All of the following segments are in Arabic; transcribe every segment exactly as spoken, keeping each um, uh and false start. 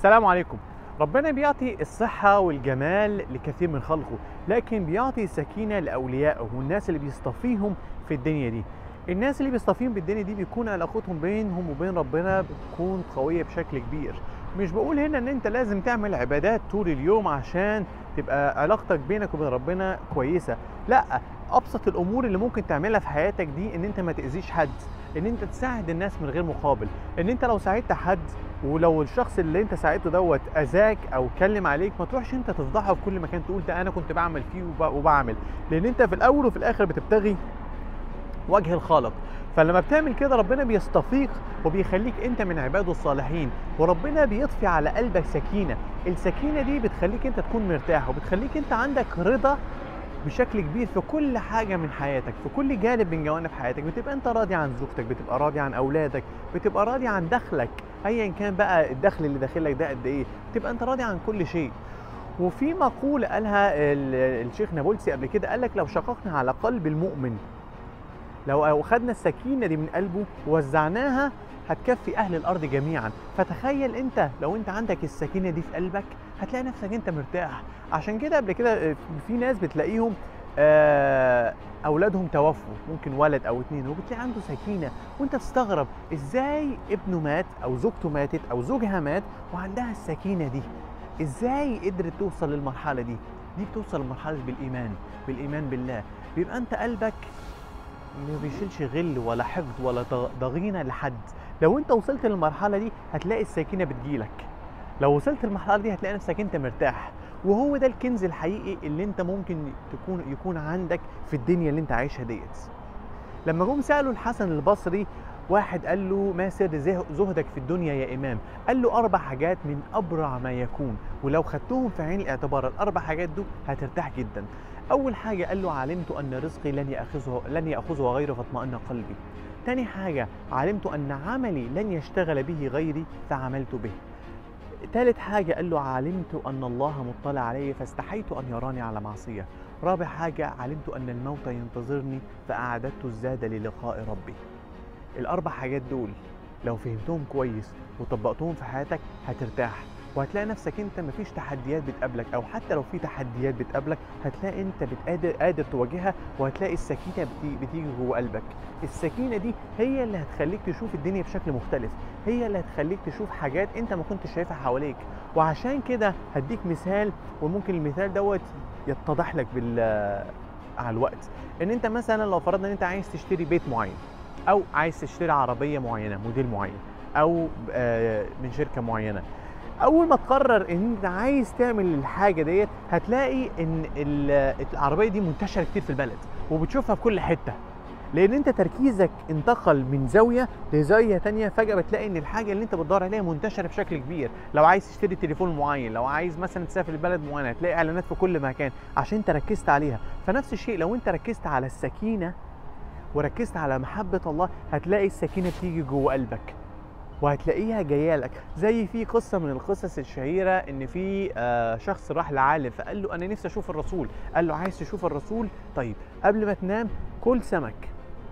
السلام عليكم. ربنا بيعطي الصحة والجمال لكثير من خلقه، لكن بيعطي السكينة لأوليائه والناس اللي بيصطفيهم في الدنيا دي. الناس اللي بيصطفيهم بالدنيا دي بيكون علاقتهم بينهم وبين ربنا بتكون قوية بشكل كبير. مش بقول هنا ان انت لازم تعمل عبادات طول اليوم عشان تبقى علاقتك بينك وبين ربنا كويسة، لا. ابسط الامور اللي ممكن تعملها في حياتك دي ان انت ما تأذيش حد، ان انت تساعد الناس من غير مقابل. ان انت لو ساعدت حد ولو الشخص اللي انت ساعدته دوت اذاك او اتكلم عليك، ما تروحش انت تفضحه في كل مكان تقول ده انا كنت بعمل فيه وب- وبعمل، لان انت في الاول وفي الاخر بتبتغي وجه الخالق. فلما بتعمل كده ربنا بيستفيق وبيخليك انت من عباده الصالحين، وربنا بيضفي على قلبك سكينة. السكينة دي بتخليك انت تكون مرتاح، وبتخليك انت عندك رضا بشكل كبير في كل حاجة من حياتك، في كل جانب من جوانب حياتك. بتبقى انت راضي عن زوجتك، بتبقى راضي عن اولادك، بتبقى راضي عن دخلك ايا كان بقى الدخل اللي داخلك ده قد ايه، بتبقى انت راضي عن كل شيء. وفي مقولة قالها ال- الشيخ نابلسي قبل كده، قال لك لو شققنا على قلب المؤمن، لو اخدنا السكينة دي من قلبه ووزعناها هتكفي اهل الارض جميعا. فتخيل انت لو انت عندك السكينة دي في قلبك هتلاقي نفسك انت مرتاح. عشان كده قبل كده في ناس بتلاقيهم آه، اولادهم توفوا، ممكن ولد او اتنين، وبتلاقي عنده سكينة، وانت تستغرب ازاي ابنه مات او زوجته ماتت او زوجها مات وعندها السكينة دي. ازاي قدرت توصل للمرحلة دي؟ دي بتوصل لمرحلة بالايمان، بالايمان بالله. بيبقى انت قلبك ما بيشيلش غل ولا حقد ولا ض- ضغينه لحد. لو انت وصلت للمرحله دي هتلاقي السكينه بتجيلك. لو وصلت للمرحله دي هتلاقي نفسك انت مرتاح. وهو ده الكنز الحقيقي اللي انت ممكن تكون يكون عندك في الدنيا اللي انت عايشها ديت. لما جم سالوا الحسن البصري، واحد قال له ما سر زه- زهدك في الدنيا يا امام؟ قال له اربع حاجات من ابرع ما يكون، ولو خدتهم في عين الاعتبار الاربع حاجات دول هترتاح جدا. اول حاجه قال له علمت ان رزقي لن ياخذه لن ياخذه غيره فاطمأن قلبي. تاني حاجه علمت ان عملي لن يشتغل به غيري فعملت به. تالت حاجة قال له علمت أن الله مطلع علي فاستحيت أن يراني على معصية. رابع حاجة علمت أن الموت ينتظرني فأعددت الزاد للقاء ربي. الأربع حاجات دول لو فهمتهم كويس وطبقتهم في حياتك هترتاح، وهتلاقي نفسك انت مفيش تحديات بتقابلك، او حتى لو في تحديات بتقابلك هتلاقي انت بتقادر قادر تواجهها، وهتلاقي السكينه بتيجي, بتيجي جوه قلبك. السكينه دي هي اللي هتخليك تشوف الدنيا بشكل مختلف، هي اللي هتخليك تشوف حاجات انت ما كنتش شايفها حواليك. وعشان كده هديك مثال، وممكن المثال دوت يتضح لك بال على الوقت. ان انت مثلا لو فرضنا ان انت عايز تشتري بيت معين، او عايز تشتري عربيه معينه موديل معين، او آه، من شركه معينه. اول ما تقرر ان انت عايز تعمل الحاجه ديت هتلاقي ان ال- العربيه دي منتشره كتير في البلد وبتشوفها في كل حته، لان انت تركيزك انتقل من زاويه لزاويه تانية. فجاه بتلاقي ان الحاجه اللي انت بتدور عليها منتشره بشكل كبير. لو عايز تشتري تليفون معين، لو عايز مثلا تسافر لبلد معينه، هتلاقي اعلانات في كل مكان عشان انت ركزت عليها. فنفس الشيء لو انت ركزت على السكينه وركزت على محبة الله هتلاقي السكينة بتيجي جوه قلبك، وهتلاقيها جايه لك. زي في قصة من القصص الشهيرة ان في آه، شخص راح لعالم فقال له انا نفسي اشوف الرسول. قال له عايز تشوف الرسول؟ طيب قبل ما تنام كل سمك،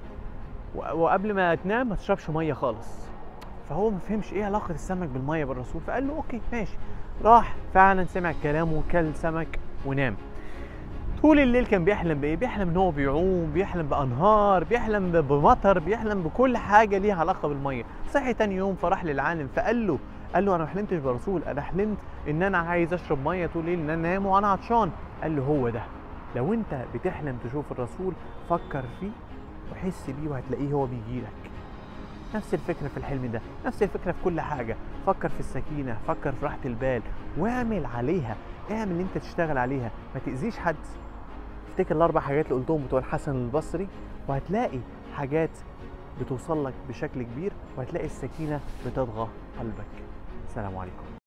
و- وقبل ما تنام ما تشربش مية خالص. فهو ما فهمش ايه علاقة السمك بالمية بالرسول، فقال له اوكي ماشي. راح فعلا سمع كلامه وكل سمك ونام. طول الليل كان بيحلم بايه؟ بيحلم ان هو بيعوم، بيحلم بانهار، بيحلم ب- بمطر، بيحلم بكل حاجه ليها علاقه بالميه. صحي تاني يوم فراح للعالم فقال له قال له انا ما حلمتش برسول، انا حلمت ان انا عايز اشرب ميه طول الليل، ان انا انام وانا عطشان. قال له هو ده. لو انت بتحلم تشوف الرسول فكر فيه وحس بيه وهتلاقيه هو بيجي لك. نفس الفكره في الحلم ده، نفس الفكره في كل حاجه. فكر في السكينه، فكر في راحه البال، واعمل عليها. اعمل اللي انت تشتغل عليها، ما تاذيش حد. افتكر الاربع حاجات اللي قلتهم بتوع الحسن البصري، وهتلاقي حاجات بتوصل لك بشكل كبير، وهتلاقي السكينه بتطغى قلبك. السلام عليكم.